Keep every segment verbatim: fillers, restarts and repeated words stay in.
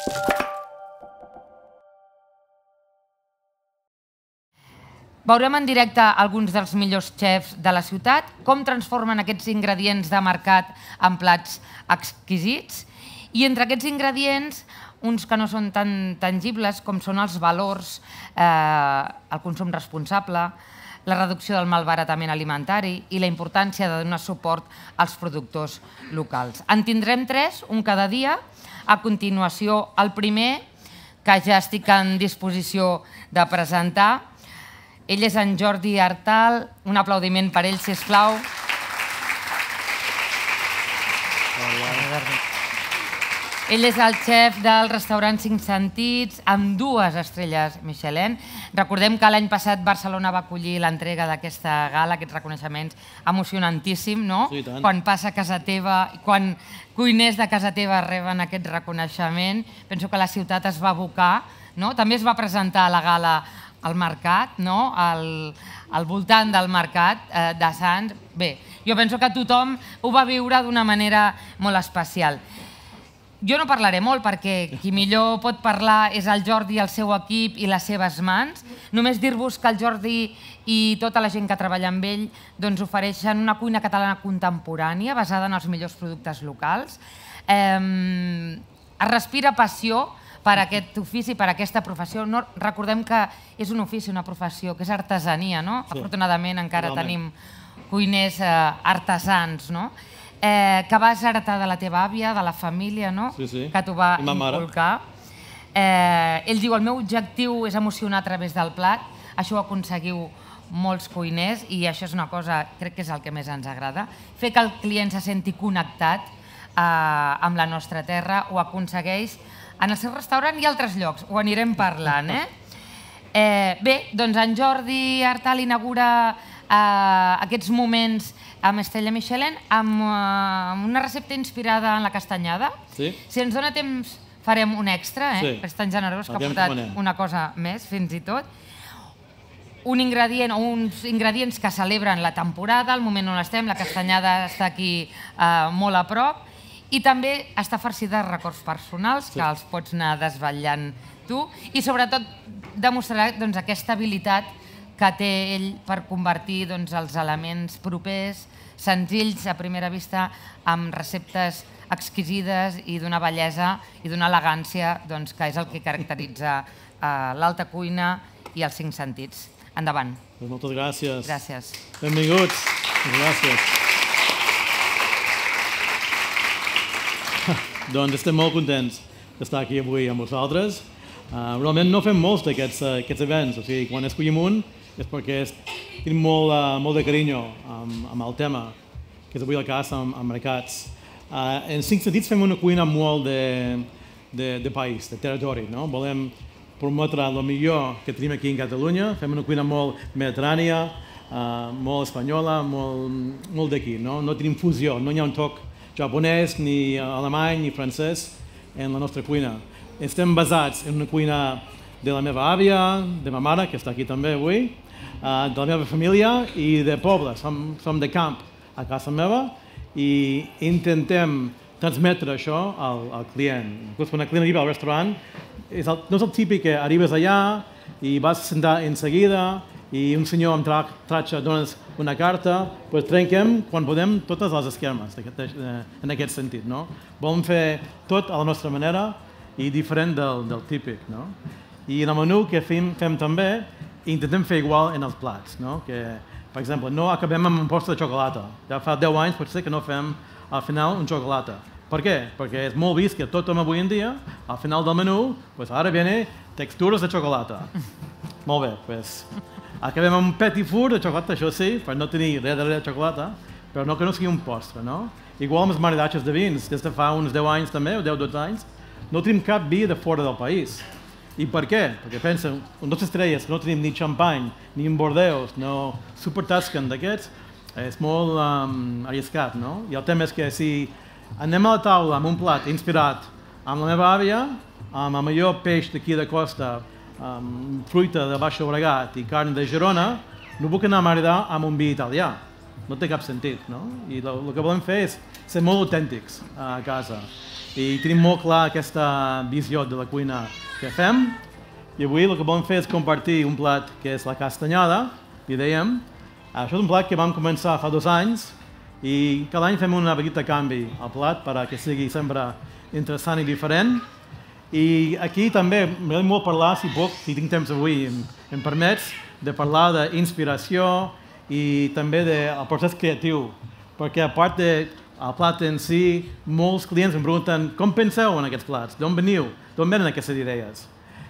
Veurem en directe alguns dels millors xefs de la ciutat, com transformen aquests ingredients de mercat en plats exquisits, i entre aquests ingredients, uns que no són tan tangibles com són els valors, el consum responsable, la reducció del malbaratament alimentari i la importància de donar suport als productors locals. En tindrem tres, un cada dia. A continuació, el primer, que ja estic en disposició de presentar. Ell és en Jordi Artal. Un aplaudiment per ell, sisplau. Ell és el xef del restaurant Cinc Sentits, amb dues estrelles Michelin. Recordem que l'any passat Barcelona va acollir l'entrega d'aquesta gala, aquests reconeixements, emocionantíssim, no? Quan passa a casa teva, quan cuiners de casa teva reben aquest reconeixement, penso que la ciutat es va abocar, no? També es va presentar a la gala al mercat, no? Al voltant del mercat de Sants. Bé, jo penso que tothom ho va viure d'una manera molt especial. Jo no parlaré molt perquè qui millor pot parlar és el Jordi, el seu equip i les seves mans. Només dir-vos que el Jordi i tota la gent que treballa amb ell ofereixen una cuina catalana contemporània basada en els millors productes locals. Es respira passió per aquest ofici, per aquesta professió. Recordem que és un ofici, una professió, que és artesania, no? Afortunadament encara tenim cuiners artesans, no? Que vas heretar de la teva àvia, de la família, no? Que t'ho va inculcar. Ell diu, el meu objectiu és emocionar a través del plat. Això ho aconseguiu molts cuiners i això és una cosa, crec que és el que més ens agrada. Fer que el client se senti connectat amb la nostra terra ho aconsegueix en el seu restaurant i altres llocs. Ho anirem parlant, eh? Bé, doncs en Jordi Artal inaugura aquests moments amb Estrella Michelin amb una recepta inspirada en la castanyada. Si ens dona temps farem un extra, és tan generós que ha portat una cosa més, fins i tot. Un ingredient o uns ingredients que celebren la temporada, el moment on estem, la castanyada està aquí molt a prop, i també està farcida de records personals que els pots anar desvetllant tu i sobretot demostrarà aquesta habilitat que té ell per convertir els elements propers, senzills a primera vista, amb receptes exquisides i d'una bellesa i d'una elegància que és el que caracteritza l'alta cuina i els Cinc Sentits. Endavant. Moltes gràcies. Gràcies. Benvinguts. Gràcies. Doncs estem molt contents d'estar aquí avui amb vosaltres. Realment no fem molts d'aquests events, o sigui, quan escollim un és perquè tenim molt de carinyo amb el tema, que és avui el cas amb mercats. En Cinc Sentits fem una cuina molt de país, de territori. Volem promoure el millor que tenim aquí a Catalunya, fem una cuina molt mediterrània, molt espanyola, molt d'aquí. No tenim fusió, no hi ha un toc japonès, ni alemany, ni francès en la nostra cuina. Estem basats en una cuina de la meva àvia, de ma mare, que està aquí també avui, de la meva família i de poble. Som de camp a casa meva i intentem transmetre això al client. Quan el client arriba al restaurant, no és el típic que arribes allà i vas sentar en seguida i un senyor amb tratxa dones una carta, doncs trenquem, quan podem, totes les esquemes, en aquest sentit. Volem fer tot a la nostra manera i diferent del típic. I en el menú que fem també, intentem fer igual en els plats. Per exemple, no acabem amb un postre de xocolata. Ja fa deu anys potser que no fem al final un xocolata. Per què? Perquè és molt vist que tothom avui en dia, al final del menú, ara viene textures de xocolata. Molt bé, doncs acabem amb un petit four de xocolata, això sí, per no tenir res darrere de xocolata, però no que no sigui un postre, no? Igual amb els maridatges de vins, des de fa uns deu anys també, o deu dotze anys, no tenim cap vi de fora del país. I per què? Perquè pensa, un dos estrelles, que no tenim ni xampany, ni un Bordeus, no Super Tuscan d'aquests, és molt arriscat, no? I el tema és que si anem a la taula amb un plat inspirat amb la meva àvia, amb el millor peix d'aquí de costa, fruita de Baix Llobregat i carn de Girona, no puc anar a maridar amb un vi italià. No té cap sentit, no? I el que volem fer és ser molt autèntics a casa. i tenim molt clar aquesta visió de la cuina que fem. I avui el que volem fer és compartir un plat que és la castanyada, li dèiem. Això és un plat que vam començar fa dos anys i cada any fem una petita canvi al plat perquè sigui sempre interessant i diferent. I aquí també m'agrada molt parlar, si puc, si tinc temps avui, em, em permets, de parlar d'inspiració i també del procés creatiu. Perquè a part del plat en si, molts clients em pregunten com penseu en aquests plats, d'on veniu, d'on venen aquestes idees.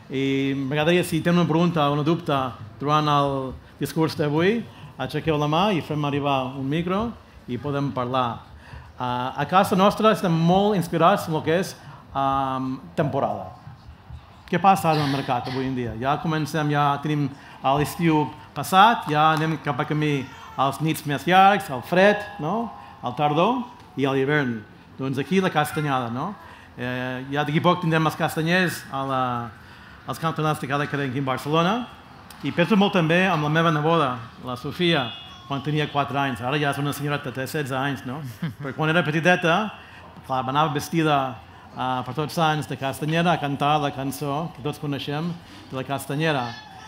I m'agradaria, si tenen una pregunta o una dubte durant el discurs d'avui, aixequeu la mà i fem arribar un micro i podem parlar. Uh, a casa nostra estem molt inspirats en el que és um, temporada. Què passa ara al mercat avui en dia? Ja comencem, ja tenim l'estiu passat, ja anem cap a camí als nits més llargs, al fred, no? Al tardor i a l'hivern. Doncs aquí la castanyada, no? Eh, ja d'aquí poc tindrem els castanyers a la, als campionats de cada cadena aquí a Barcelona. I penso molt també amb la meva neboda, la Sofia, quan tenia quatre anys. Ara ja és una senyoreta, té setze anys, no? Però quan era petiteta, clar, anava vestida uh, per tots Sants de castanyera a cantar la cançó que tots coneixem de la castanyera.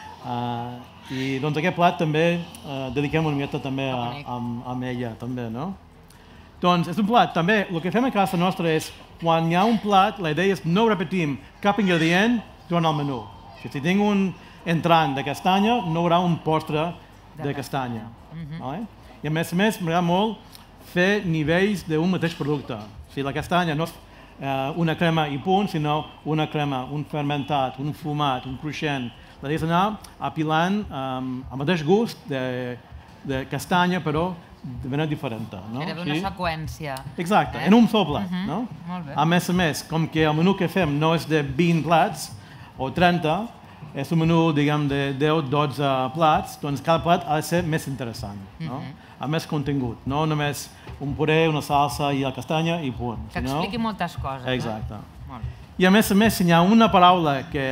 Uh, I doncs aquest plat també uh, dediquem una miqueta també a, a, a ella, també, no? Doncs és un plat, també, el que fem a casa nostra és, quan hi ha un plat, la idea és no repetim cap ingredient durant el menú. Si tinc un entrant de castanya, no hi haurà un postre de castanya. Vale? I a més a més, m'agrada molt fer nivells d'un mateix producte. O sigui, la castanya no és eh, una crema i punt, sinó una crema, un fermentat, un fumat, un cruixent. La idea és anar apilant um, el mateix gust de, de castanya, però de manera diferent. No? Era d'una seqüència. Exacte, eh? en un sol plat. Uh-huh. No? Molt bé. A més a més, com que el menú que fem no és de vint plats o trenta, és un menú, diguem, de deu dotze plats, doncs cada plat ha de ser més interessant, no? Uh-huh. Amb més contingut, no només un puré, una salsa i la castanya i punt. Que expliqui moltes coses. Exacte. Eh? Molt bé. I a més a més, si hi ha una paraula que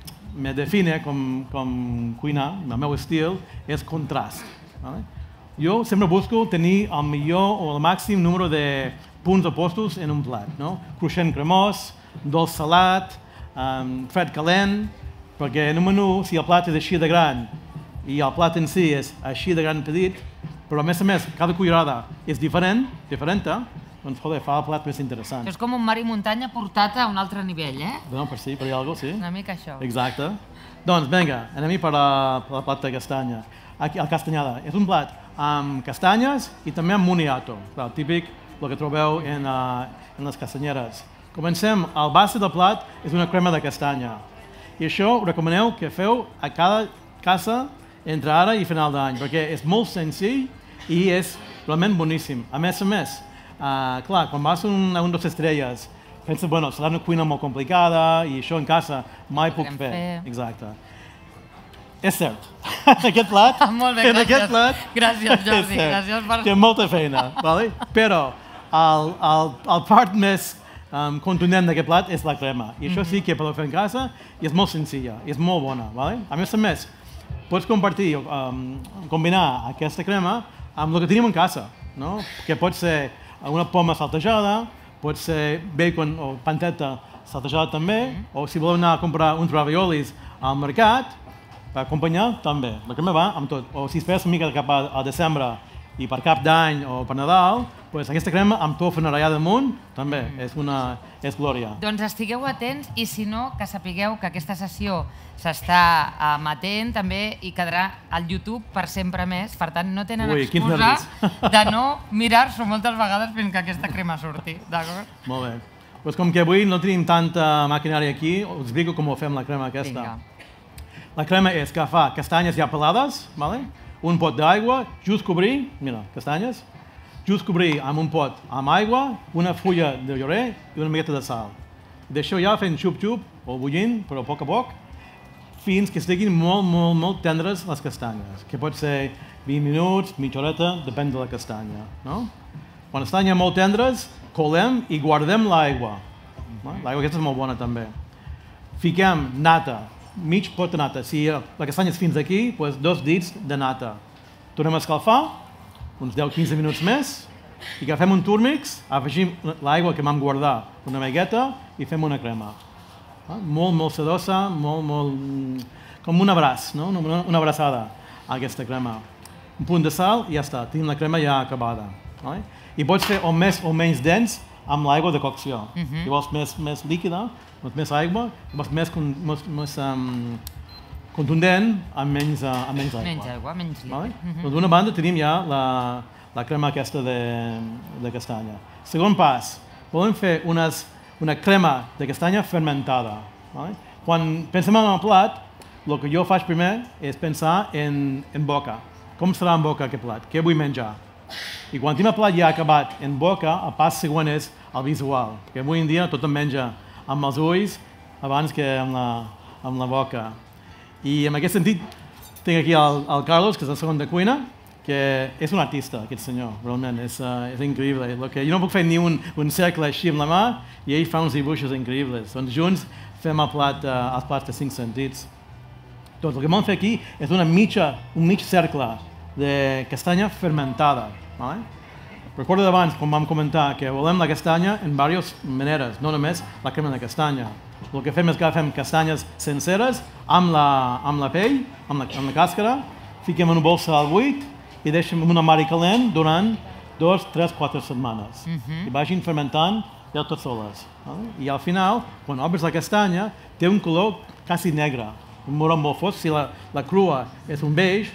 me define com, com cuinar, el meu estil, és contrast. Vale? Jo sempre busco tenir el millor o el màxim número de punts opostos en un plat, no? Cruixent cremós, dolç salat, um, fred calent, perquè en un menú, si el plat és així de gran i el plat en si és així de gran petit, però a més a més cada cullerada és diferent, diferenta, doncs joder, fa el plat més interessant. Això és com un mar i muntanya portat a un altre nivell, eh? No, per si, per dir alguna cosa, sí. Una mica això. Exacte. Doncs vinga, anem-hi per la, per la plat de castanya. Aquí, el castanyada. És un plat amb castanyes i també amb moniato, el típic, el que trobeu en, uh, en les castanyeres. Comencem, el base del plat és una crema de castanya. I això ho recomaneu que feu a cada casa entre ara i final d'any, perquè és molt senzill i és realment boníssim. A més a més, uh, clar, quan vas a un, a un dos estrelles, penses, bueno, serà una cuina molt complicada i això en casa mai puc fer. fer. Exacte. És cert. Aquest plat... Molt bé, gràcies. Aquest plat, gràcies, Jordi. Gràcies per... Té molta feina, vale? Però el, el, el part més um, contundent d'aquest plat és la crema. I això sí que podeu fer en casa i és molt senzilla, i és molt bona. Vale? A més a més, pots compartir, um, combinar aquesta crema amb el que tenim en casa, no? Que pot ser una poma saltejada, pot ser bacon o panceta saltejada també, o si voleu anar a comprar uns raviolis al mercat, per acompanyar, també. La crema va amb tot. O si esperes una mica cap a, a desembre i per cap d'any o per Nadal, doncs aquesta crema amb tofu enrallat damunt, també, és una és glòria. Doncs estigueu atents i si no, que sapigueu que aquesta sessió s'està emetent també i quedarà al YouTube per sempre més. Per tant, no tenen Ui, excusa de no mirar-s'ho moltes vegades fins que aquesta crema surti. D'acord? Molt bé. Doncs com que avui no tenim tanta maquinària aquí, us explico com ho fem la crema aquesta. Vinga. La crema és agafar castanyes ja pelades, ¿vale? Un pot d'aigua, just cobrir, mira, castanyes, just cobrir amb un pot amb aigua, una fulla de llorer i una miqueta de sal. D'això ja fent xup-xup o bullint, però a poc a poc, fins que estiguin molt, molt, molt tendres les castanyes, que pot ser vint minuts, mitja horeta, depèn de la castanya, no? Quan estan ja molt tendres, colem i guardem l'aigua. L'aigua aquesta és molt bona també. Fiquem nata, mig pot de nata. Si la castanya és fins aquí, doncs dos dits de nata. Tornem a escalfar, uns deu a quinze minuts més, I agafem un túrmix, afegim l'aigua que vam guardar, una miqueta, i fem una crema. Molt, molt sedosa, molt, molt... com un abraç, no? Una abraçada a aquesta crema. Un punt de sal i ja està, tenim la crema ja acabada. I pots fer o més o menys dens amb l'aigua de cocció. Si vols més líquida, més aigua, si vols més contundent, amb menys aigua. Menys aigua, menys líquid. D'una banda tenim ja la crema aquesta de castanya. Segon pas, volem fer una crema de castanya fermentada. Quan pensem en el plat, el que jo faig primer és pensar en boca. Com serà en boca aquest plat? Què vull menjar? I quan tinc el plat ja acabat en boca, el pas següent és el visual. Perquè avui en dia tothom menja amb els ulls abans que amb la boca. I en aquest sentit tinc aquí el Carlos, que és el segon de cuina, que és un artista, aquest senyor, realment, és increïble. Jo no puc fer ni un cercle així amb la mà i ell fa uns dibuixos increïbles. Doncs junts fem els plats de cinc sentits. Doncs el que vam fer aquí és un mig cercle de castanya fermentada. Recordo d'abans, quan vam comentar, que volem la castanya en diverses maneres, no només la crema de castanya. El que fem és que agafem castanyes senceres amb la pell, amb la càscara, fiquem en una bolsa al buit i deixem en una mari calent durant dos, tres, quatre setmanes. I vagin fermentant ja tot soles. I al final, quan obres la castanya, té un color quasi negre, un marró molt fosc. Si la crua és un beix,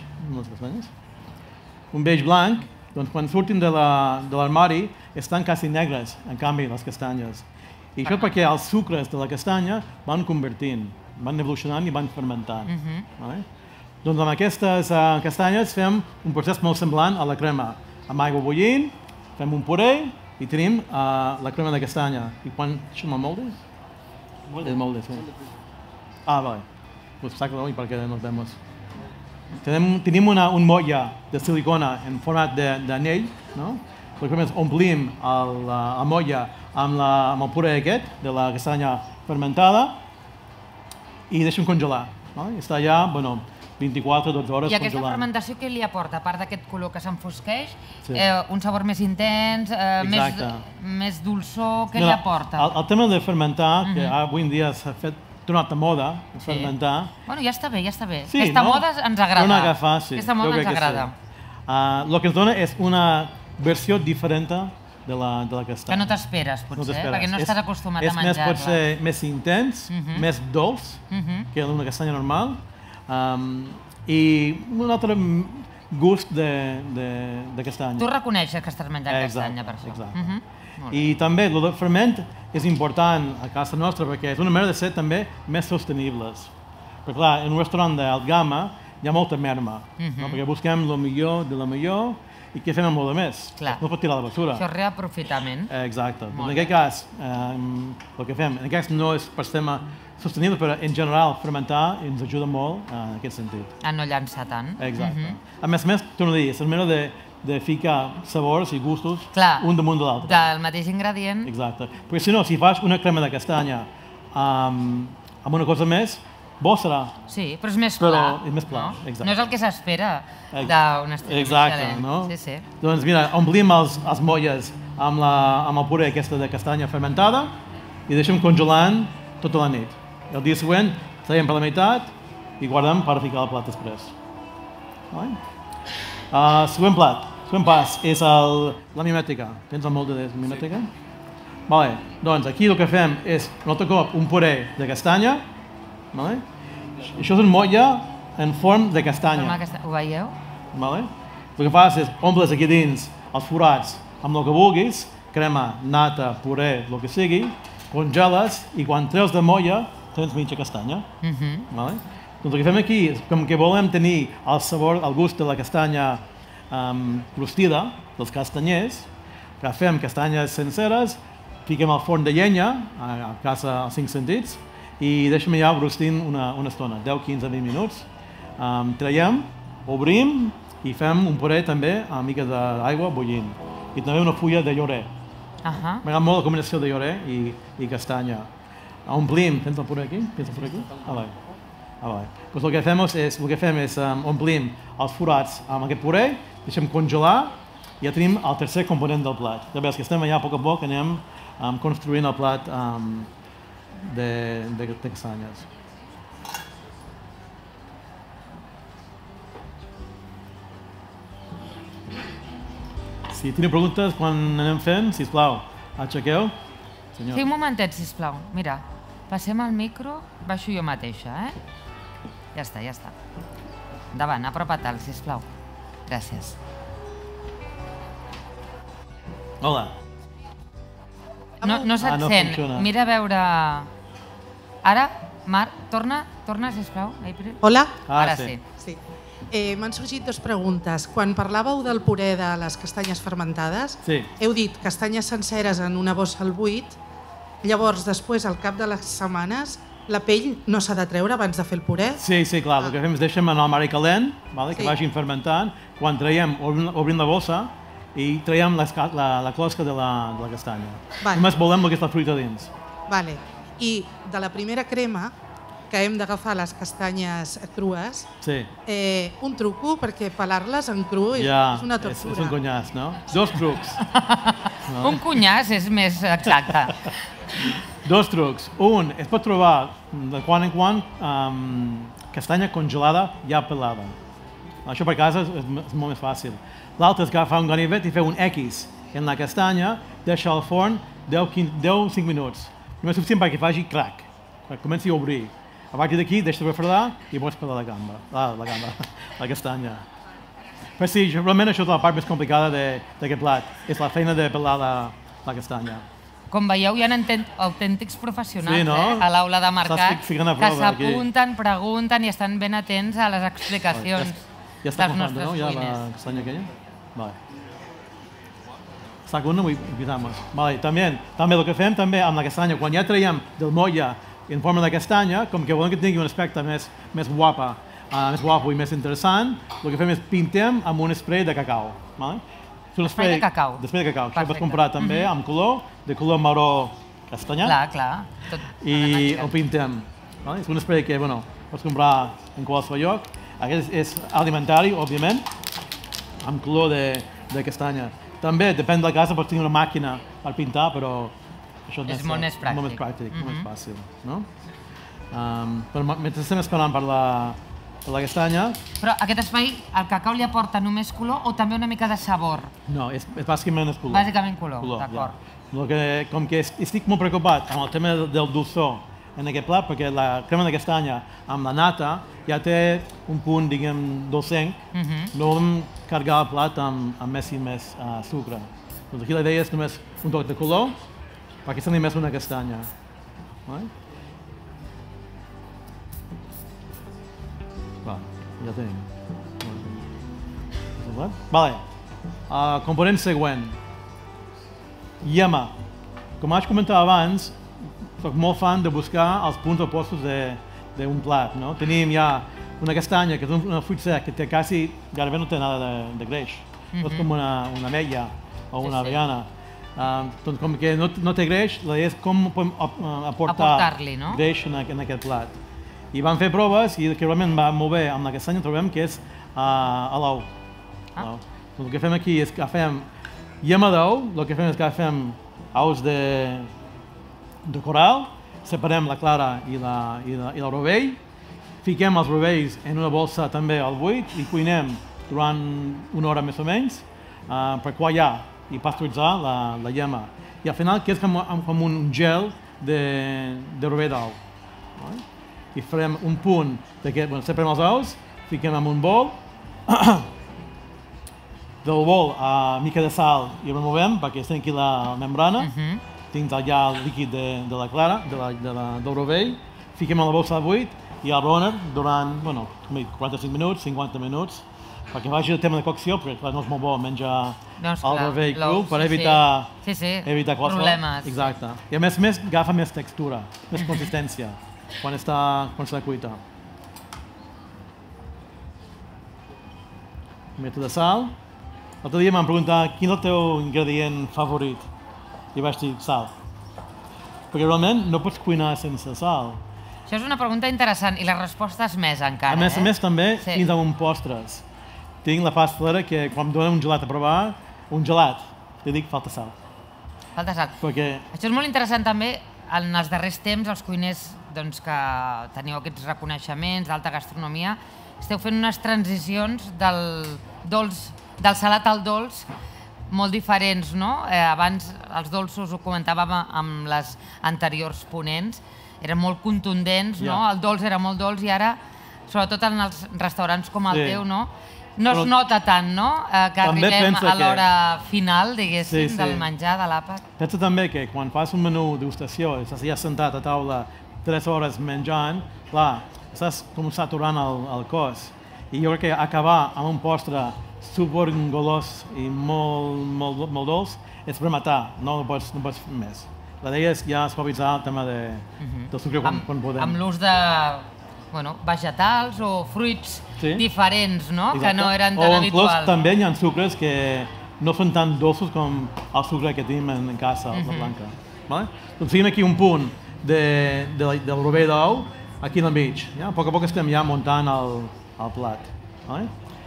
un beix blanc, doncs quan surtin de l'armari estan quasi negres, en canvi, les castanyes. I això perquè els sucres de la castanya van convertint, van evolucionant i van fermentant. Doncs amb aquestes castanyes fem un procés molt semblant a la crema. Amb aigua bullint, fem un puré i tenim la crema de castanya. I quan... Això és el molde? El molde, sí. Ah, vale. Pues sácalo y para que nos vemos. Tenim un motlle de silicona en format d'anell, no? El que fem és omplim el motlle amb el puré aquest, de la castanya fermentada, i deixem congelar. Està allà, bueno, vint-i-quatre a dotze hores congelant. I aquesta fermentació què li aporta? A part d'aquest color que s'enfosqueix, un sabor més intens, més dolçor, què li aporta? El tema de fermentar, que avui en dia s'ha fet tornat a moda, fermentar... Bueno, ja està bé, ja està bé. Aquesta moda ens agrada. Una agafar, sí. Aquesta moda ens agrada. El que ens dona és una versió diferent de la castanya. Que no t'esperes, potser, perquè no estàs acostumat a menjar-la. Pot ser més intens, més dolç que una castanya normal, i un altre gust de castanya. Tu reconeixes que estàs menjant castanya, per això. Exacte. I també el ferment és important a casa nostra perquè és una manera de ser també més sostenibles. Perquè clar, en un restaurant d'alt gamma hi ha molta merma, perquè busquem el millor de la millor i què fem amb el més? No pot tirar a la basura. Això és reaprofitament. Exacte. En aquest cas, el que fem, en aquest cas no és per sistema sostenible, però en general fermentar ens ajuda molt en aquest sentit. A no llançar tant. Exacte. A més a més, torno a dir, és una manera de ficar sabors i gustos un damunt de l'altre. Del mateix ingredient. Exacte. Perquè si no, si fas una crema de castanya amb una cosa més, bo serà. Sí, però és més pla. És més pla, exacte. No és el que s'espera d'una estrella Michelin. Exacte, no? Sí, sí. Doncs mira, omplim els motlles amb el puré aquesta de castanya fermentada i deixem congelant tota la nit. El dia següent traiem per la meitat i guardem per ficar al plat després. Següent plat, següent pas, és la mimètica. Tens el molde de mimètica? Vale, doncs aquí el que fem és, un altre cop, un puré de castanya. Això és un motlle en forma de castanya. Ho veieu? El que fas és, omples aquí dins els forats amb el que vulguis, crema, nata, puré, el que sigui, congeles i quan treus de motlle tens mitja castanya. Doncs el que fem aquí és, com que volem tenir el sabor, el gust de la castanya rostida, dels castanyers, agafem castanyes senceres, fiquem al forn de llenya, a casa als cinc sentits, i deixem allà rostint una estona, deu, quinze, vint minuts. Traiem, obrim i fem un puré també amb mica d'aigua bullint. I també una fulla de llorer. M'agrada molt la combinació de llorer i castanya. Omplim, tens el puré aquí? Tens el puré aquí? Ah, vai. Doncs el que fem és omplim els forats amb aquest puré, deixem congelar ja tenim el tercer component del plat. Ja veus que estem allà a poc a poc, anem um, construint el plat um, de, de, de castanyes. Si teniu preguntes quan anem fent, sisplau, aixequeu. Senyor. Sí, un momentet, sisplau. Mira, passem el micro, baixo jo mateixa, eh? Ja està, ja està. Endavant, apropa-te'l, sisplau. Gràcies. Hola. No, no se't Ah, no sent. funciona. Mira a veure... Ara, Marc, torna, torna, sisplau. April. Hola. Ah, Ara sí. sí. Sí. Eh, M'han sorgit dues preguntes. Quan parlàveu del puré de les castanyes fermentades, Sí. heu dit castanyes senceres en una bossa al buit, llavors després, al cap de les setmanes, la pell no s'ha de treure abans de fer el puré? Sí, sí, clar, el que fem és deixem en el mari calent, vale, que Sí. vagin fermentant, quan traiem, obrim, obrim la bossa i traiem la, la, la closca de la, de la castanya. Vale. Només volem aquesta fruita dins. Vale. I de la primera crema, que hem d'agafar les castanyes crues, Sí. eh, un truco, perquè pelar-les en cru és, Ja, és una és, tortura. és un conyàs, no? Dos trucs. Un cunyàs és més exacte. Dos trucs. Un, es pot trobar de quan en quan um, castanya congelada ja pelada. Això per casa és, és molt més fàcil. L'altre és agafar un ganivet i fer un X en la castanya, deixar al forn deu a cinc minuts. Només suficient perquè faci crac, que comenci a obrir. A partir d'aquí, deixa refredar i pots pelar la gamba, la, la gamba, la castanya. Però sí, realment això és la part més complicada d'aquest plat, és la feina de pelar la, la castanya. Com veieu, hi ha autèntics professionals Sí, no? eh? a l'aula de mercat Estàs ficant a que prova, aquí. s'apunten, pregunten i estan ben atents a les explicacions Ja està dels confant, nostres no? Ja la cuiners. castanya aquella? Vale. Segundo, empezamos. Vale, també, també el que fem també amb la castanya, quan ja traiem del molla en forma de castanya, com que volem que tingui un aspecte més, més guapa, uh, més guapo i més interessant, el que fem és pintem amb un spray de cacau. Vale? És un Spray de cacau. De spray de cacau. Això Perfecte. pots comprar també amb color, de color marró castanyat. Clar, clar. Tot I avançat. el pintem. Vale? És un spray que bueno, pots comprar en qualsevol lloc. Aquest és alimentari, òbviament, amb color de, de castanya. També, depèn de la casa, pots tenir una màquina per pintar, però això És molt més pràctic. molt més pràctic, molt Mhm. més fàcil. No? Um, però mentre estem esperant per la, per la castanya, Però aquest espai, el cacau li aporta només color o també una mica de sabor? no, és, és bàsicament és color. Bàsicament color, Color, d'acord. ja. El que, com que estic molt preocupat amb el tema del, del dolçor en aquest plat, perquè la crema de castanya amb la nata ja té un punt, diguem, dolcenc, Mhm. no volem carregar el plat amb, amb més i més uh, sucre. Doncs aquí la idea és només un toc de color, perquè sembli més una castanya. Vale? Va, ja tenim. Vale. Uh, component següent. Llama. Com vaig comentar abans, soc molt fan de buscar els punts opostos d'un plat. No? Tenim ja una castanya, que és una fruit sec, que té quasi, gairebé no té nada de, de greix. Mm -hmm. És com una, una ametlla o una Sí, sí. avellana. Uh, doncs com que no, no té greix, la idea és com podem uh, aportar Aportar-li, no? greix en, en aquest plat. I vam fer proves i el que realment va molt bé amb la castanya trobem que és uh, a l'ou. Ah. L'ou. Doncs el que fem aquí és que agafem llama d'ou, el que fem és que agafem ous de, de coral, separem la clara i la, i la, i la rovell, fiquem els rovells en una bolsa també al buit i cuinem durant una hora més o menys uh, per quallar i pasteuritzar la, la llama. I al final queda com, com un gel de, de rovell d'ou. Vale? I farem un punt d'aquest, bueno, separem els ous, fiquem en un bol, del bol a mica de sal i removem perquè es trenqui la membrana, Mhm. tinc ja el líquid de, de la clara, de la, de la, del rovell, fiquem a la bolsa de buit i al runner durant, bueno, quaranta-cinc minuts, cinquanta minuts, perquè vagi el tema de cocció, perquè clar, no és molt bo menjar Doncs, el clar, rovell cru l'ou, per sí, sí. evitar, Sí, sí, evitar qualsevol... problemes. Exacte. I a més a més agafa més textura, més consistència quan està, quan està cuita. Un metre de sal. L'altre dia m'han preguntat quin és el teu ingredient favorit i vaig dir sal. Perquè realment no pots cuinar sense sal. Això és una pregunta interessant i la resposta és més encara. A més a eh? més també Sí. fins a un postres. Tinc la pastelera que quan em donen un gelat a provar un gelat, li dic falta sal. Falta sal. Perquè... Això és molt interessant també, en els darrers temps, els cuiners doncs, que teniu aquests reconeixements d'alta gastronomia, esteu fent unes transicions del, dolç, del salat al dolç molt diferents, no? Eh, abans els dolços, ho comentàvem amb les anteriors ponents, eren molt contundents, no? Yeah. El dolç era molt dolç i ara, sobretot en els restaurants com el Sí. teu, no? No es Però nota tant, no? Eh, que també arribem pensa a l'hora que- final, diguéssim, Sí, sí. del menjar, de l'àpat. Pensa també que quan fas un menú degustació i estàs ja sentat a taula tres hores menjant, clar, estàs com saturant el, el cos. I jo crec que acabar amb un postre super golós i molt, molt, molt dolç és per matar, no, no, pots, no pots fer més. La idea és ja suavitzar el tema de, del sucre quan, Amb, quan podem. amb l'ús de bueno, vegetals o fruits Sí. diferents, no? Exacte. Que no eren tan o inclús habituals. també hi ha sucres que no són tan dolços com el sucre que tenim en casa, la blanca. Vale? Doncs tenim aquí un punt de, de, del rovell d'ou, aquí al mig. Ja? A poc a poc estem ja muntant el, el plat. Vale?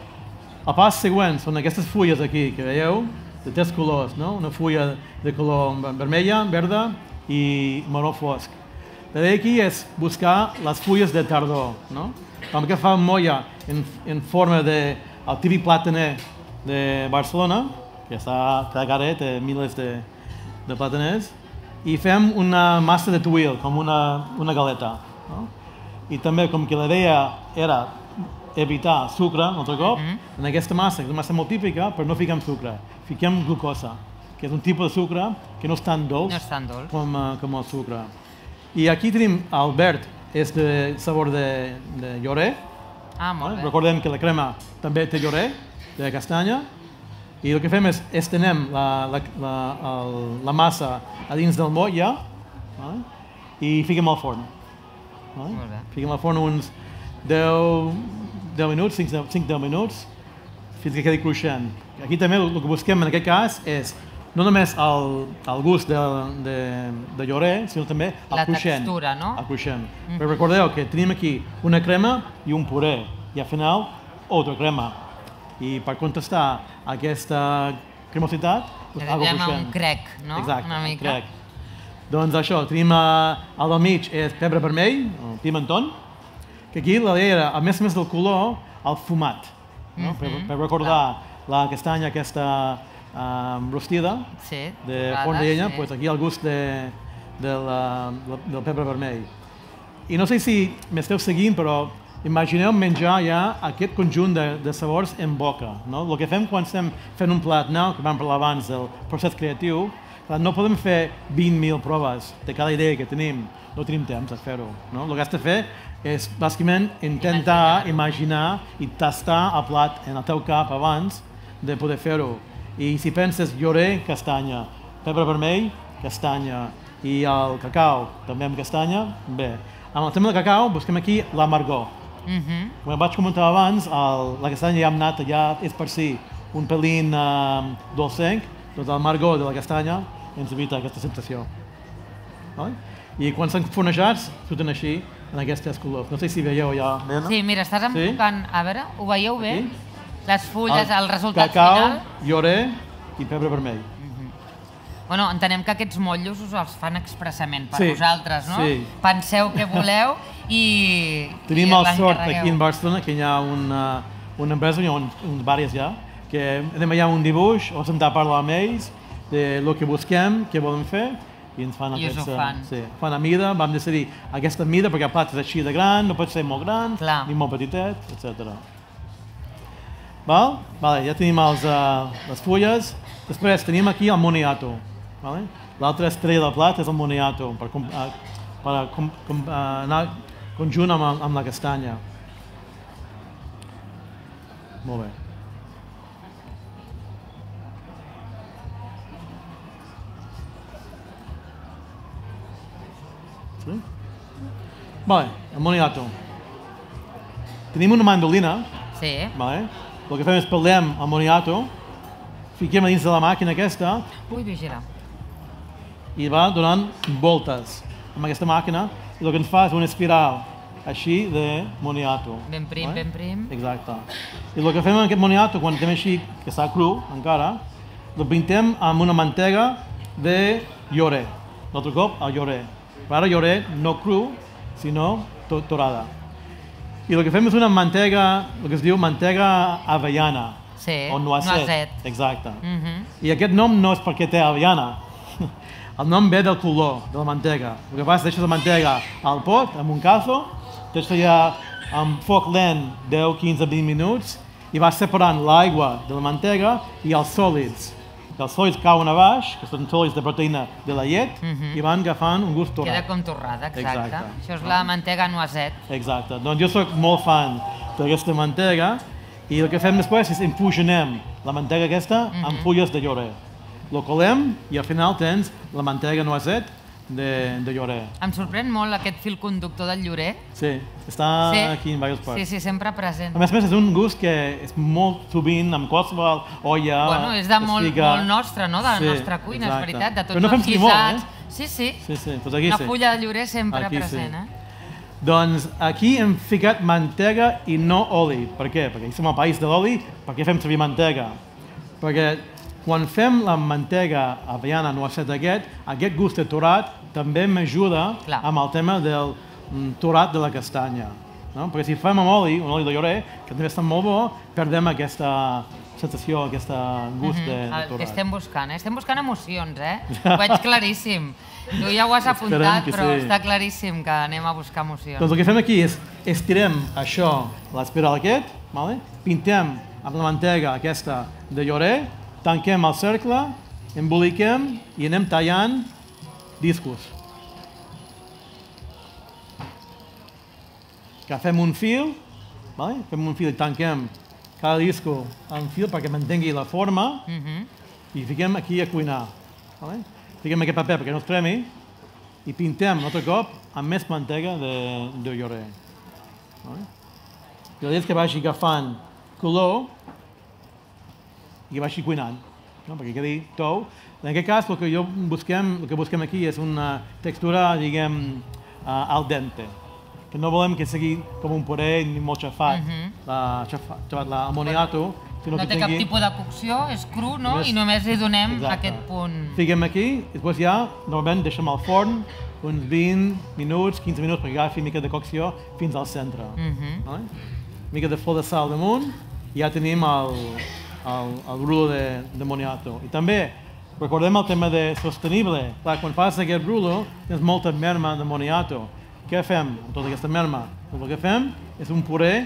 El pas següent són aquestes fulles aquí, que veieu, de tres colors, no? Una fulla de color vermella, verda i marró fosc. La idea aquí és buscar les fulles de tardor, no? Com que fa molla en, en forma de el típic plàtaner de Barcelona, que està tragat, té milers de, de plàtaners, i fem una massa de tuil, com una, una galeta. No? I també, com que la idea era evitar sucre, un altre cop, Mhm. en aquesta massa, que és una massa molt típica, però no fiquem sucre, fiquem glucosa, que és un tipus de sucre que no és tan dolç, No és tan dolç. Com, uh, com el sucre. I aquí tenim el verd, és de sabor de, de llorer. Ah, molt Vale? bé. Recordem que la crema també té llorer, de castanya, i el que fem és estenem la, la, la, el, la massa a dins del motlle, vale? I fiquem al forn. Vale? Molt bé. Fiquem al forn uns deu minuts, cinc deu minuts, fins que quedi cruixent. Aquí també el que busquem en aquest cas és no només el, el gust de, de, de llorer, sinó també el La cruixent. textura, no? El cruixent. Mm. Però recordeu que tenim aquí una crema i un puré, i al final, altra crema. I per contestar aquesta cremositat, doncs, algo Anem a cruixent. un crec, no? Exacte, Una un mica. crec. Doncs això, tenim uh, al del mig és pebre vermell, o pimentón, que aquí la idea era, a més a més del color, el fumat, no? Mhm, per, per recordar la castanya aquesta um, rostida Sí, de vegades, forn de llenya, sí. pues aquí el gust de, del, uh, del pebre vermell. I no sé si m'esteu seguint, però imagineu menjar ja aquest conjunt de, de sabors en boca. No? El que fem quan estem fent un plat nou, que vam parlar abans del procés creatiu, clar, no podem fer vint mil proves de cada idea que tenim, no tenim temps a fer-ho. No? El que has de fer és bàsicament intentar imaginar i tastar el plat en el teu cap abans de poder fer-ho. I si penses llorer, castanya, pebre vermell, castanya, i el cacau també amb castanya, bé. Amb el tema del cacau busquem aquí l'amargor. Mhm. Com vaig comentar abans, el, la castanya ja amb nata ja és per si un pelín uh, dolcenc, doncs l'amargor de la castanya ens evita aquesta sensació. Vale? I quan estan fornejats, surten així, en aquests tres colors. No sé si veieu ja bé, no? Sí, mira, estàs Sí? enfocant... A veure, ho veieu bé? Aquí? Les fulles, el resultat cacau, final. llorer i pebre vermell. Bueno, entenem que aquests motllos us els fan expressament per Sí, vosaltres, no? sí. Penseu què voleu i... Tenim i el sort l'encarregueu. aquí en Barcelona que hi ha una, una empresa, hi ha un, uns diversos ja, que anem allà un dibuix, o sentar a parlar amb ells de lo que busquem, què volem fer, i ens fan I us ho aquesta... fan. Sí, fan a mida, vam decidir aquesta mida perquè el plat és així de gran, no pot ser molt gran, Clar. ni molt petitet, etcètera. Val? Vale, ja tenim els, uh, les fulles. Després tenim aquí el moniato. Vale? L'altra estrella del plat és el moniato, per, com, uh, per com, com, uh, anar conjunt amb, amb la castanya. Molt bé. Sí? Vale, el moniato. Tenim una mandolina, Sí. vale? El que fem és pelem el moniato, fiquem a dins de la màquina aquesta Ui, vigila. i va donant voltes amb aquesta màquina i el que ens fa és una espiral així de moniato. Ben prim, ben prim. Exacte. I el que fem amb aquest moniato, quan tenim així, que està cru encara, lo pintem amb una mantega de llorer. L'altre cop, el llorer. Però ara llorer no cru, sinó to torada. I el que fem és una mantega, el que es diu mantega avellana. Sí, o noisette. noisette. Exacte. Mm -hmm. I aquest nom no és perquè té avellana. El nom ve del color de la mantega. El que fas és deixes la mantega al pot, amb un cazo, deixes ja amb foc lent deu, quinze, vint minuts i vas separant l'aigua de la mantega i els sòlids. Els sòlids cauen a baix, que són sòlids de proteïna de la llet, Mm -hmm. i van agafant un gust torrat. Queda com torrada, exacte. Exacte. Això és la mantega noisette. Exacte. Doncs jo sóc molt fan d'aquesta mantega i el que fem després és infusionem la mantega aquesta Mhm. amb fulles de llorer. Lo colem i al final tens la mantega noisette de, de llorer. Em sorprèn molt aquest fil conductor del llorer. Sí, està Sí. aquí en diverses parts. Sí, sí, sempre present. A més a més és un gust que és molt sovint amb qualsevol olla. Bueno, és de es molt, fica- molt nostre, no? De la Sí, nostra cuina, és exacte. veritat, de tots Però no fem els servir molt, guisats. eh? Sí, sí. Sí, sí, doncs aquí Una sí. fulla de llorer sempre Aquí sí. present, eh? Doncs aquí hem ficat mantega i no oli. Per què? Perquè som al país de l'oli, per què fem servir mantega? Perquè quan fem la mantega avellana noisette aquest, aquest gust de torat també m'ajuda Clar. amb el tema del mm, torat de la castanya. No? Perquè si fem amb oli, un oli de llorer, que també està molt bo, perdem aquesta sensació, aquest gust de, de Mhm. El torat. que estem buscant, eh? Estem buscant emocions, eh? Ho veig claríssim. Tu ja ho has Esperem apuntat, que però sí. està claríssim que anem a buscar emocions. Doncs el que fem aquí és estirem això, l'espiral aquest, vale? Pintem amb la mantega aquesta de llorer, tanquem el cercle, emboliquem i anem tallant discos. Agafem un fil, vale? Fem un fil i tanquem cada disco amb fil perquè mantengui la forma Mhm. i fiquem aquí a cuinar. Vale? Fiquem aquest paper perquè no es cremi i pintem un altre cop amb més mantega de, de llorer. Vale? I la idea és que vagi agafant color i que vagi cuinant, no? Perquè quedi tou. En aquest cas, el que, jo busquem, el que busquem aquí és una textura, diguem, uh, al dente, que no volem que sigui com un puré ni molt xafat, Mhm. la, xafat, xafat la amoniato, sinó No que té cap tingui... tipus de cocció, és cru, no? Només- I només li donem Exacte. aquest punt. Fiquem aquí, i després ja, normalment deixem al forn uns vint minuts, quinze minuts, perquè agafi mica de cocció fins al centre. Mhm. Vale? Mica de flor de sal damunt, i ja tenim el, el, el rulo de, de moniato. I també, recordem el tema de sostenible. Clar, quan fas aquest rulo, tens molta merma de moniato. Què fem amb tota aquesta merma? Doncs el que fem és un puré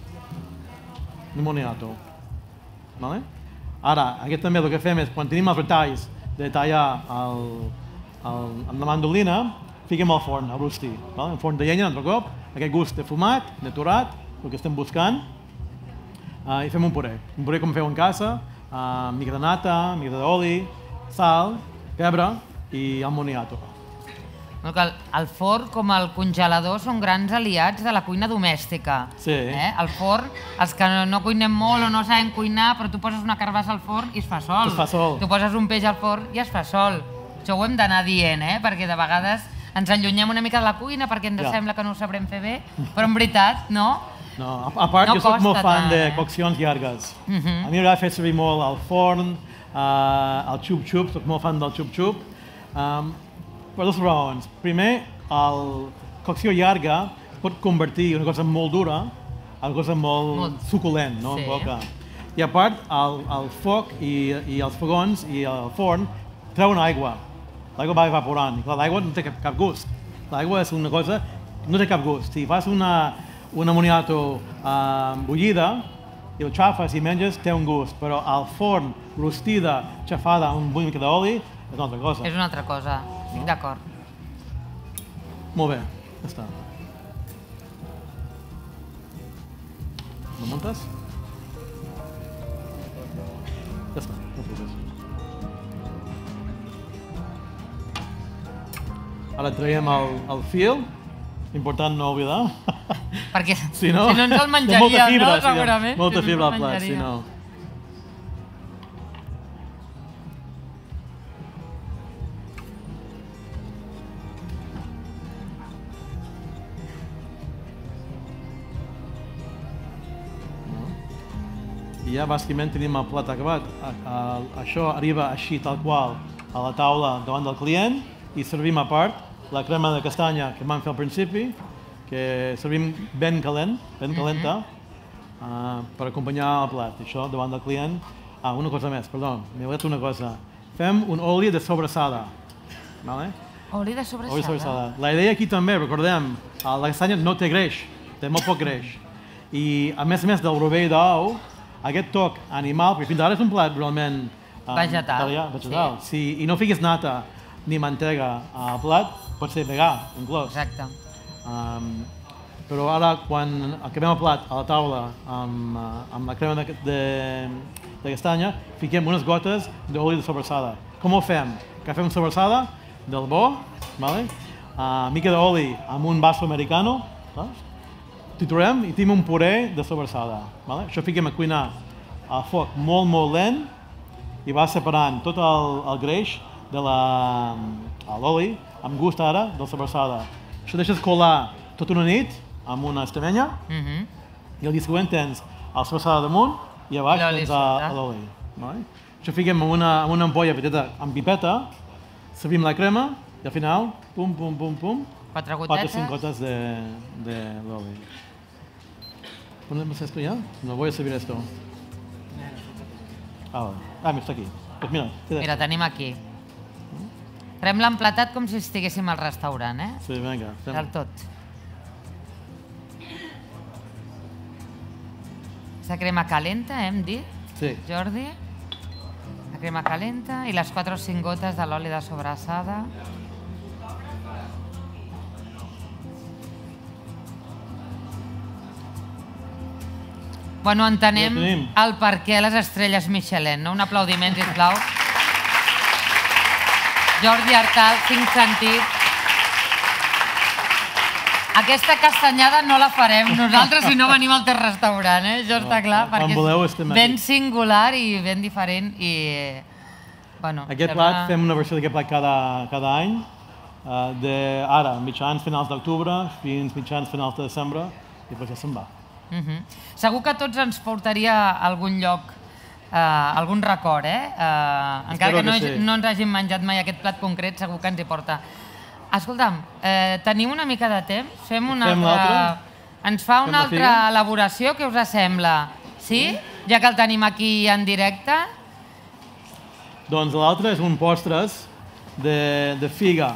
de moniato. Vale? Ara, aquest també el que fem és, quan tenim els retalls de tallar el, el, amb la mandolina, fiquem al forn, a rosti. Vale? Un forn de llenya, un altre cop, aquest gust de fumat, de torat, el que estem buscant, uh, i fem un puré. Un puré com feu en casa, uh, mica de nata, mica d'oli, sal, pebre i el moniato. No, que el, el forn com el congelador són grans aliats de la cuina domèstica. Sí. Eh? El forn, els que no, no cuinem molt o no sabem cuinar, però tu poses una carbassa al forn i es fa sol. Es fa sol. Tu poses un peix al forn i es fa sol. Això ho hem d'anar dient, eh? Perquè de vegades ens allunyem una mica de la cuina perquè ens Ja. sembla que no ho sabrem fer bé, però en veritat, no? No, a, a part, No jo soc molt costa fan tant, de eh? coccions llargues. Mhm. A mi m'agrada fer servir molt el forn, uh, el xup-xup, soc molt fan del xup-xup, um, per dues raons. Primer, la cocció llarga pot convertir una cosa molt dura a una cosa molt, Molt. suculent, no? Sí. En boca. I a part, el, el foc i, i els fogons i el forn treuen aigua. L'aigua va evaporant. I clar, l'aigua no té cap, cap gust. L'aigua és una cosa que no té cap gust. Si fas una, una moniato uh, bullida i el xafes i menges, té un gust. Però al forn, rostida, xafada amb una mica d'oli, és una altra cosa. És una altra cosa, estic d'acord. Molt bé, ja està. No muntes? Ja està, no pugues. Ara traiem el, el fil, important no oblidar. Perquè Si no, si no ens el té menjaria, molta fibra, no? sí, Segurament. molta Si no ens fibra el al plat, si menjaria. no. i ja bàsicament tenim el plat acabat. Això arriba així tal qual a la taula davant del client i servim a part la crema de castanya que vam fer al principi, que servim ben calent, ben calenta, per acompanyar el plat. Això davant del client. Ah, una cosa més, perdó, m'he oblidat una cosa. Fem un oli de sobrassada. Oli de sobrassada. La idea aquí també, recordem, la castanya no té greix, té molt poc greix. I a més a més del rovell d'ou, aquest toc animal, perquè fins ara és un plat realment vegetal. I no fiquis nata ni mantega al plat, pot ser vegà, inclòs. Exacte. Però ara, quan acabem el plat a la taula amb la crema de castanya, fiquem unes gotes d'oli de sobrassada. Com ho fem? Que fem sobrassada del bo, mica d'oli amb un vaso americano, triturem i tenim un puré de sobrassada. Això fiquem a cuinar a foc molt, molt lent i va separant tot el greix de l'oli amb gust ara de la sobrassada. Això deixes colar tota una nit amb una estamenya i el dia següent tens la sobrassada damunt i a baix tens l'oli. Això fiquem en una ampolla petita amb pipeta, servim la crema i al final, pum, pum, pum, pum, quatre o cinc gotes de l'oli. ¿Ponemos esto ya? No voy a servir esto. Ah, ah, està aquí. Pues mira, mira, tenim aquí. Farem l'emplatat com si estiguéssim al restaurant, eh? Sí, vinga. Del tot. La crema calenta, hem dit? Sí. Jordi? La crema calenta i les quatre o cinc gotes de l'oli de sobrassada. Bueno, entenem el per què les estrelles Michelin, no? Un aplaudiment, sisplau. Jordi Artal, cinc sentits. Aquesta castanyada no la farem nosaltres si no venim al teu restaurant, eh? Això està clar, perquè és ben singular i ben diferent. Aquest plat, fem una versió d'aquest plat cada any, d'ara, mitjans finals d'octubre, fins mitjans finals de desembre, i després ja se'n va. Segur que a tots ens portaria a algun lloc, algun record, eh? Encara que no ens hàgim menjat mai aquest plat concret, segur que ens hi porta. Escolta'm, tenim una mica de temps? Fem una altra... Ens fa una altra elaboració, què us sembla? Sí? Ja que el tenim aquí en directe. Doncs l'altre és un postres de figa.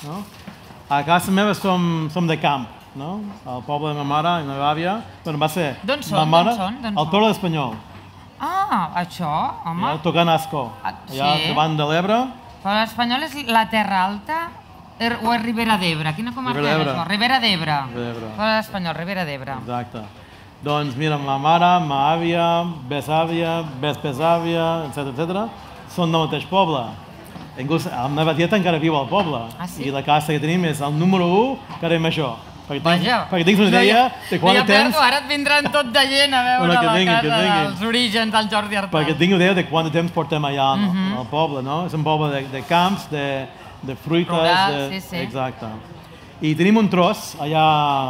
A casa meva som de camp. El poble de ma mare i la meva àvia, va ser... D'on són? D'on són? El Toro d'Espanyol. Ah, això, home. Tocant Ascó, allà davant de l'Ebre. Però l'Espanyol és la Terra Alta o és Ribera d'Ebre? Quina comarca és això? Ribera d'Ebre. Però l'Espanyol, Ribera d'Ebre. Exacte. Doncs mira, ma mare, ma àvia, besàvia, besbesàvia, etcètera, són del mateix poble. Inclús la meva tieta encara viu al poble. I la casa que tenim és el número u, carrer Major. Perquè tinc una idea de quant de temps... Ara et vindran tot de gent a veure la casa dels orígens del Jordi Artal. Perquè tinc una idea de quant de temps portem allà al poble, no? És un poble de camps, de fruites... Rural, sí, sí. Exacte. I tenim un tros allà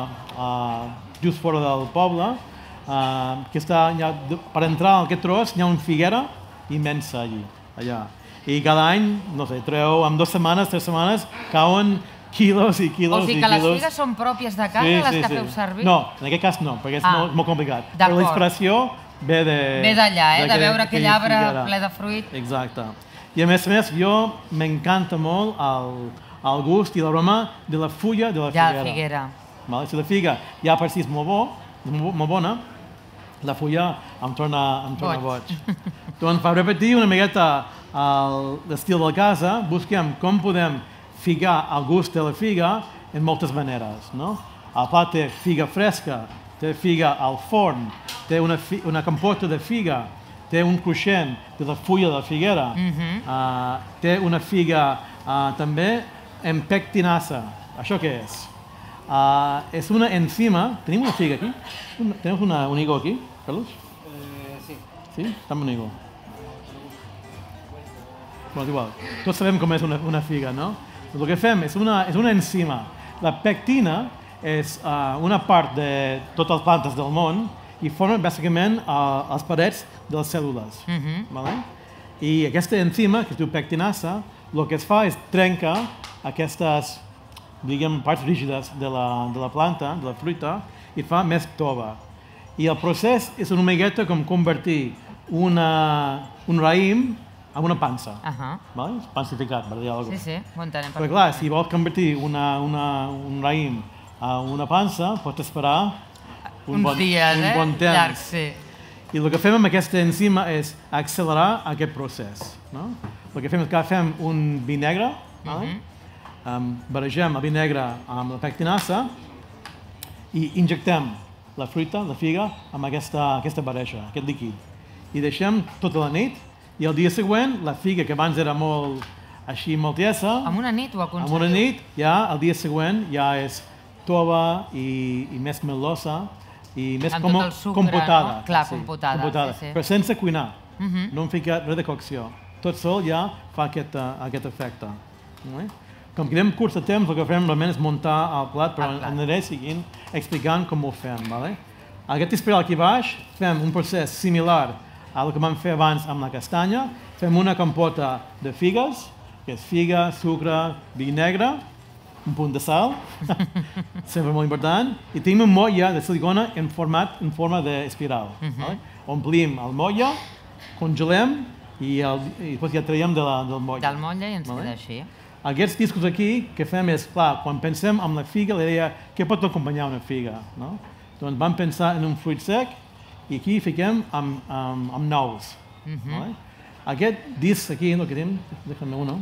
just fora del poble que està... Per entrar en aquest tros hi ha una figuera immensa allà. I cada any, no sé, treu, en dues setmanes, tres setmanes, cauen quilos i quilos i quilos. O sigui que les figues són pròpies de casa, les que feu servir? No, en aquest cas no, perquè és molt complicat. Però la inspiració ve de... Ve d'allà, de veure aquell arbre ple de fruit. Exacte. I a més a més, jo m'encanta molt el gust i l'aroma de la fulla de la figuera. Ja, la figuera. Si la figa ja per si és molt bona, la fulla em torna boig. Doncs per repetir una miqueta l'estil de la casa, busquem com podem figar el gust de la figa en moltes maneres. El plat té figa fresca, té figa al forn, té una compota de figa, té un cruixent de la fulla de la figuera, té una figa també en pectinassa. Això què és? És una enzima... Tenim una figa aquí? Tenim un higo aquí, Carlos? Sí. Sí? Està un higo. Bueno, igual. Tots sabem com és una figa, no? El que fem és una enzima. La pectina és una part de totes les plantes del món i formen bàsicament uh, les parets de les cèl·lules. Mhm. Vale? I aquesta enzima, que es diu pectinasa, el que es fa és trencar aquestes, diguem, parts rígides de la, de la planta, de la fruita, i fa més tova. I el procés és una miqueta com convertir una, un raïm en una pansa. Ahà. Vale? És pansificat, per dir alguna Sí, cosa. sí, ho entenem. Però clar, si vols convertir una, una, un raïm a una pansa, pots esperar un Uns bon, dies, un eh? bon temps. Llargs, sí. I el que fem amb aquesta enzima és accelerar aquest procés. No? El que fem és que agafem un vi negre, vale? um, barregem el vi negre amb la pectinasa i injectem la fruita, la figa, amb aquesta, aquesta barreja, aquest líquid. I deixem tota la nit i el dia següent la figa, que abans era molt així, molt tiesa, Amb una nit ho aconseguiu? amb una nit, ja el dia següent ja és tova i, i més melosa i més Amb com, tot el sucre, compotada. no? Clar, compotada, compotada. sí, sí. Però sense cuinar. Mhm. No hem ficat res de cocció. Tot sol ja fa aquest, uh, aquest efecte. Vale? Com que anem curts de temps, el que fem realment és muntar el plat, però El plat. aniré seguint explicant com ho fem. Vale? Aquest espiral aquí baix fem un procés similar al que vam fer abans amb la castanya. Fem una compota de figues, que és figa, sucre, vi negre, un punt de sal, sempre molt important, i tenim un motlle de silicona en, format, en forma d'espiral. Vale? Omplim el motlle, congelem i, el, i després ja traiem de la, del motlle. Del motlle i ens Vale? queda així. Aquests discos aquí, que fem és, clar, quan pensem en la figa, la idea, què pot acompanyar una figa? No? Doncs vam pensar en un fruit sec i aquí fiquem amb, amb, amb nous. Mhm. Vale? Aquest disc aquí, el que tenim, deixa'm uno.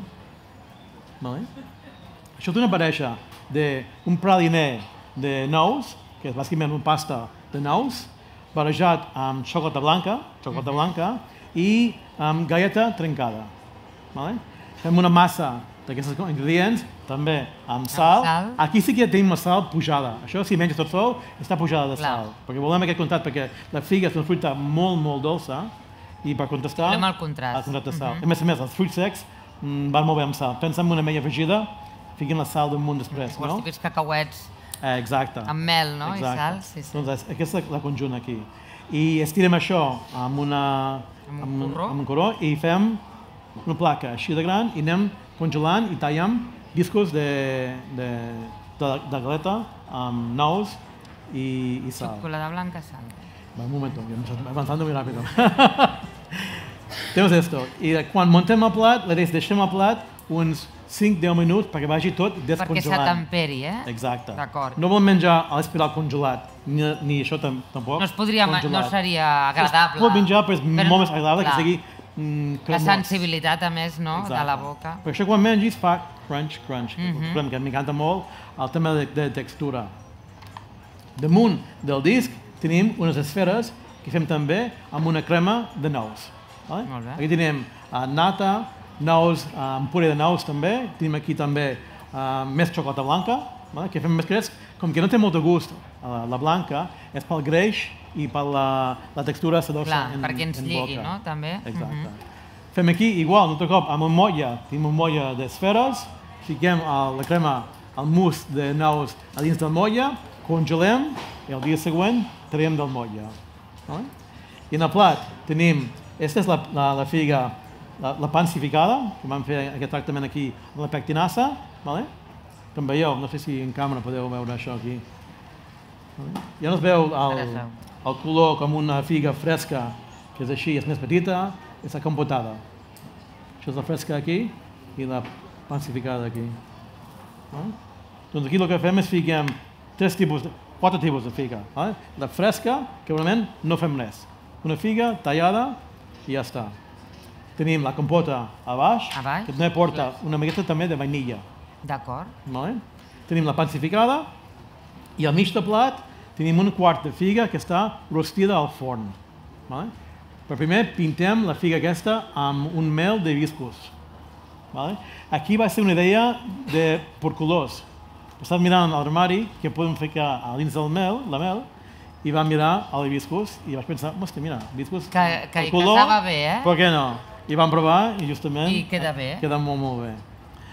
Vale? Això és una barreja d'un praliner de nous, que és bàsicament una pasta de nous, barrejat amb xocolata blanca, xocolata blanca i amb galleta trencada. Vale? Fem una massa d'aquests ingredients, també amb sal. sal. Aquí sí que tenim la sal pujada. Això, si menges tot sol, està pujada de Clar. sal. Perquè volem aquest contrast, perquè la figa és una fruita molt, molt dolça, i per contrastar... Volem el contrast. El contrast de sal. A més a més, els fruits secs mm, van molt bé amb sal. Pensa en una ametlla fregida, fiquin la sal damunt després, O els no? típics cacauets Eh, exacte. amb mel, no? I Exacte. sal. Sí, sí. Doncs aquesta és la conjunt aquí. I estirem això amb, una, Amb un corró. amb un corró i fem una placa així de gran i anem congelant i tallem discos de, de, de, de galeta amb nous i, i sal. Xocolata blanca, sal. Va, un momento, que me estoy avanzando muy rápido. Tenemos esto. I quan montem el plat, le deixem el plat uns cinc a deu minuts perquè vagi tot Perquè descongelant. s'atemperi, eh? Exacte. D'acord. No vol menjar a l'espiral congelat, ni, ni això tam tampoc. No es podria, ma- no congelat. seria agradable. Es pot menjar, però és Però molt més agradable clar, que sigui mm, La cremós. sensibilitat, a més, no?, Exacte. de la boca. Per això quan mengis fa crunch, crunch. Mhm. Mm -hmm. Que m'encanta molt el tema de, de textura. Damunt del disc tenim unes esferes que fem també amb una crema de nous. Vale? Molt bé. Aquí tenim uh, nata, nous, uh, amb puré de nous també. Tenim aquí també uh, més xocolata blanca, vale? Que fem més crets. Com que no té molt de gust uh, la blanca, és pel greix i per la, la textura sedosa Clar, en, perquè ens en lligui, boca. no?, també. Exacte. Mhm. Fem aquí, igual, un altre cop, amb un motlle, tenim un motlle d'esferes, fiquem el, la crema, el mousse de nous a dins del motlle, congelem i el dia següent traiem del motlle. Vale? I en el plat tenim, aquesta és la, la, la figa, la, la pansificada, que vam fer aquest tractament aquí amb la pectinasa, vale? Com veieu, no sé si en càmera podeu veure això aquí. Vale? Ja no es veu el, Interessant. el color com una figa fresca, que és així, és més petita, és la compotada. Això és la fresca aquí i la pansificada aquí. Vale? Doncs aquí el que fem és fiquem tres tipus, de, quatre tipus de figa. Vale? La fresca, que realment no fem res. Una figa tallada i ja està. Tenim la compota a baix, A baix. que també porta una miqueta també de vainilla. D'acord. Vale? Tenim la pansificada i al mig de plat tenim un quart de figa que està rostida al forn. Vale? Però primer pintem la figa aquesta amb un mel de hibiscus. Vale? Aquí va ser una idea de per colors. Estava mirant a l'armari què podem ficar a dins del mel, la mel, i vam mirar a l'hibiscus i vaig pensar, hòstia, mira, hibiscus, Que, que el hi color, casava bé, eh? per què no? I vam provar i justament I queda bé. queda molt, molt bé.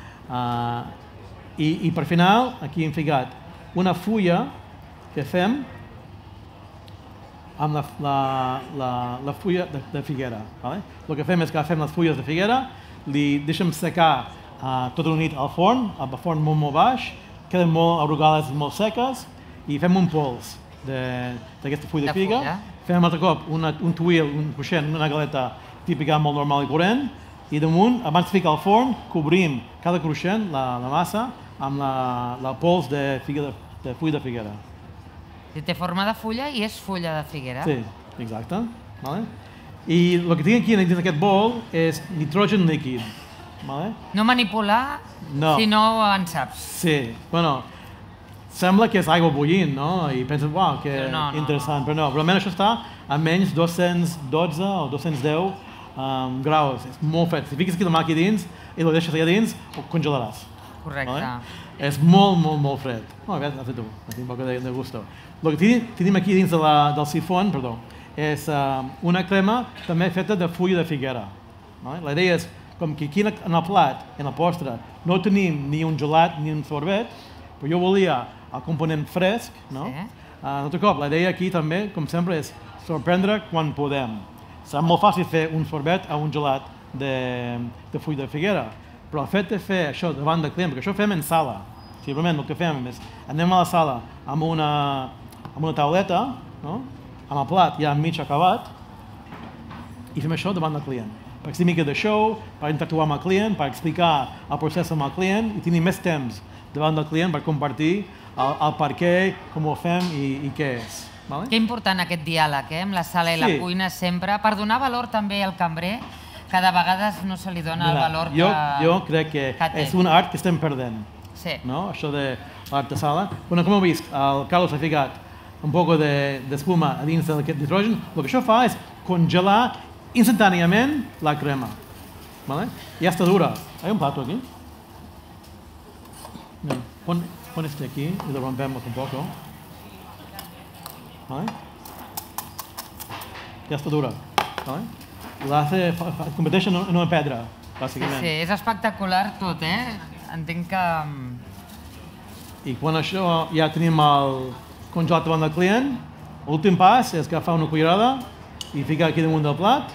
Uh, i, I per final, aquí hem ficat una fulla que fem amb la, la, la, la fulla de, de figuera. Vale? El que fem és que agafem les fulles de figuera, li deixem secar uh, tota la nit al forn, al forn molt, molt baix, queden molt arrugades i molt seques, i fem un pols d'aquesta fulla de, de figa. Fulla. Fem un altre cop una, un tuil, un cruixent, una galeta típica molt normal i corrent, i damunt, abans de ficar al forn, cobrim cada cruixent, la, la massa, amb la, la pols de, figa de, de fulla de figuera. Té forma de fulla i és fulla de figuera. Sí, exacte. Vale? I el que tinc aquí dins aquest bol és nitrogen líquid. Vale? No manipular no. si no en saps. Sí, bueno, sembla que és aigua bullint, no? I penses, uau, que no, no, interessant, no. però no, realment això està a menys dos-cents dotze o dos-cents deu um, graus. És molt fred. Si fiques aquí la mà aquí dins i la deixes allà dins, ho congelaràs. Correcte. Vale? És molt, molt, molt fred. Molt bé, has fet tu, tinc un poc de, de gusto. El que tenim aquí dins de la, del sifon, perdó, és uh, una crema també feta de fulla de figuera. Vale? La idea és, com que aquí en el plat, en el postre, no tenim ni un gelat ni un sorbet, però jo volia el component fresc, no? Sí. Uh, un altre cop, la idea aquí també, com sempre, és sorprendre quan podem. Serà molt fàcil fer un sorbet a un gelat de, de fulla de figuera, però el fet de fer això davant del client, perquè això ho fem en sala, simplement el que fem és anem a la sala amb una, amb una tauleta, no? Amb el plat ja mig acabat, i fem això davant del client. Per fer una mica de show, per interactuar amb el client, per explicar el procés amb el client i tenir més temps davant del client per compartir el, el per què, com ho fem i, i què és. Vale? Que important aquest diàleg, eh? Amb la sala i sí. la cuina sempre, per donar valor també al cambrer, que de vegades no se li dona Mira, el valor jo, que Jo crec que, que és un art que estem perdent, sí. no? Això de l'art de sala. Bueno, com heu vist, el Carlos ha ficat un poc d'espuma de, a dins d'aquest nitrogen. El que això fa és congelar instantàniament la crema. ¿Vale? Ja està dura. Hay un plato aquí. No, pon, pon este aquí y lo rompemos un poco. ¿Vale? Ja està dura. ¿Vale? La hace, converteix en una pedra, bàsicament. Sí, sí, és espectacular tot, eh? Entenc que... I quan això ja tenim el congelat davant del client, l'últim pas és agafar una cullerada i ficar aquí damunt del plat.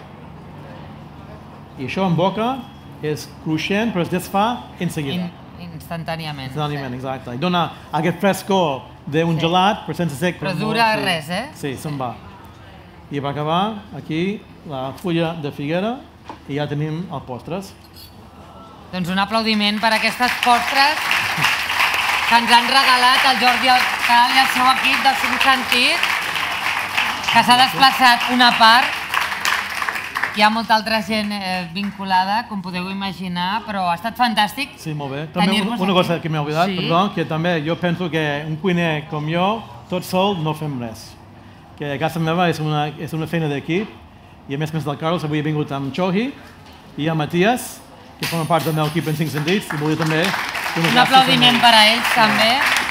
I això en boca és cruixent, però es desfà en seguida. In, instantàniament. Instantàniament, exacte. I dona aquest frescor d'un sí. gelat, però sense sec. Però dura sí. res, eh? Sí, se'n va. I per acabar, aquí, la fulla de figuera i ja tenim els postres. Doncs un aplaudiment per aquestes postres que ens han regalat el Jordi Alcal i el seu equip del Cinc Sentits, que s'ha desplaçat una part. Hi ha molta altra gent eh, vinculada, com podeu imaginar, però ha estat fantàstic. Sí, molt bé. També una, una cosa que m'he oblidat, sí. perdó, que també jo penso que un cuiner com jo, tot sol, no fem res. Que a casa meva és una, és una feina d'equip, i a més més del Carlos, avui he vingut amb Chohi i amb Matías, que formen part del meu equip en Cinc Sentits, i volia també... Un aplaudiment per a ells, també.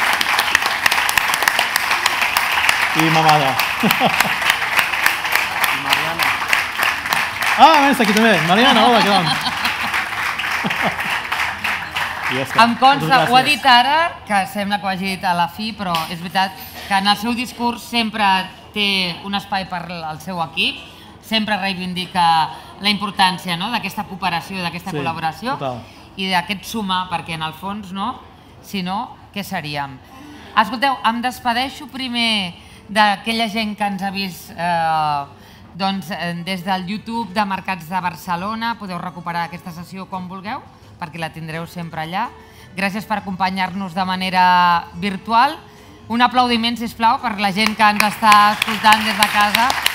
I ma mare. I Mariana. Ah, està aquí també. Mariana, hola, què tal? Em consta, ho ha dit ara, que sembla que ho hagi dit a la fi, però és veritat que en el seu discurs sempre té un espai per al seu equip, sempre reivindica la importància d'aquesta cooperació, d'aquesta col·laboració i d'aquest sumar, perquè en el fons, si no, què seríem? Escolteu, em despedeixo primer d'aquella gent que ens ha vist des del YouTube de Mercats de Barcelona. Podeu recuperar aquesta sessió quan vulgueu, perquè la tindreu sempre allà. Gràcies per acompanyar-nos de manera virtual. Un aplaudiment, sisplau, per la gent que ens està escoltant des de casa.